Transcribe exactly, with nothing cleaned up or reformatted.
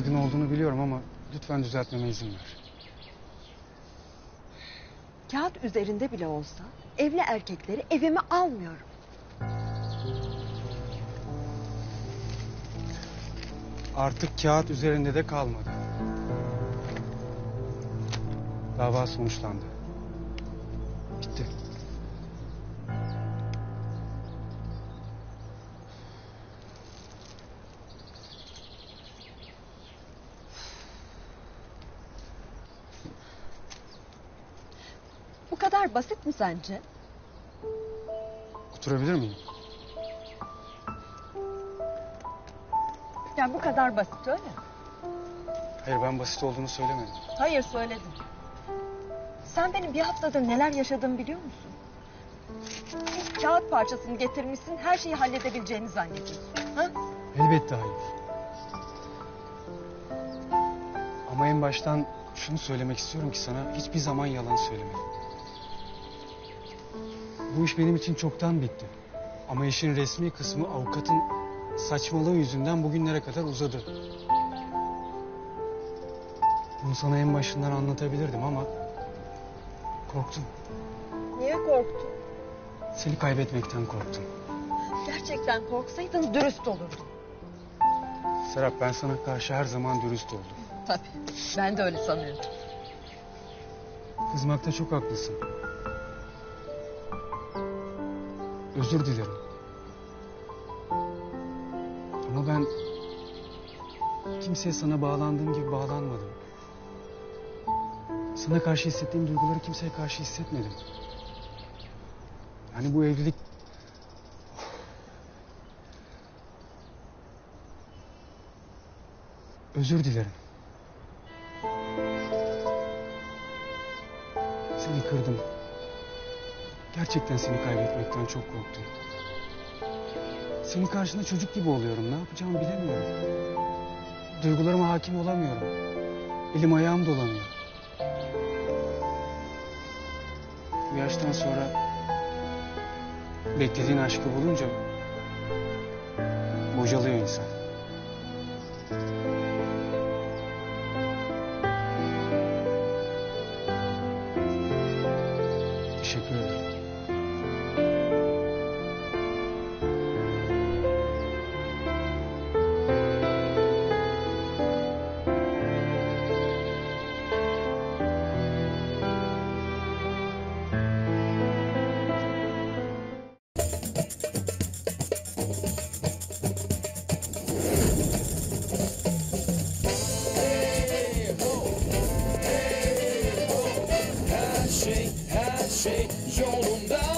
Kızgın olduğunu biliyorum ama lütfen düzeltmeme izin ver. Kağıt üzerinde bile olsa evli erkekleri evime almıyorum. Artık kağıt üzerinde de kalmadı. Dava sonuçlandı. Bitti. Bu kadar basit mi sence? Oturabilir miyim? Yani bu kadar basit öyle mi? Hayır, ben basit olduğunu söylemedim. Hayır söyledin. Sen benim bir haftadır neler yaşadığımı biliyor musun? Bir kağıt parçasını getirmişsin, her şeyi halledebileceğini zannediyorsun. Ha? Elbette hayır. Ama en baştan şunu söylemek istiyorum ki sana, hiçbir zaman yalan söylemedim. Bu iş benim için çoktan bitti. Ama işin resmi kısmı avukatın saçmalığı yüzünden bugünlere kadar uzadı. Bunu sana en başından anlatabilirdim ama korktum. Niye korktun? Seni kaybetmekten korktum. Gerçekten korksaydın dürüst olurdun. Serap, ben sana karşı her zaman dürüst oldum. Tabii, ben de öyle sanıyorum. Kızmakta çok haklısın. Özür dilerim. Ama ben kimseye sana bağlandığım gibi bağlanmadım. Sana karşı hissettiğim duyguları kimseye karşı hissetmedim. Yani bu evlilik... Özür dilerim. Seni kırdım. Gerçekten seni kaybetmekten çok korktum. Senin karşında çocuk gibi oluyorum. Ne yapacağımı bilemiyorum. Duygularıma hakim olamıyorum. Elim ayağım dolanıyor. Bu yaştan sonra beklediğin aşkı bulunca bocalıyor insan. Teşekkür ederim. Her şey, her şey yolunda.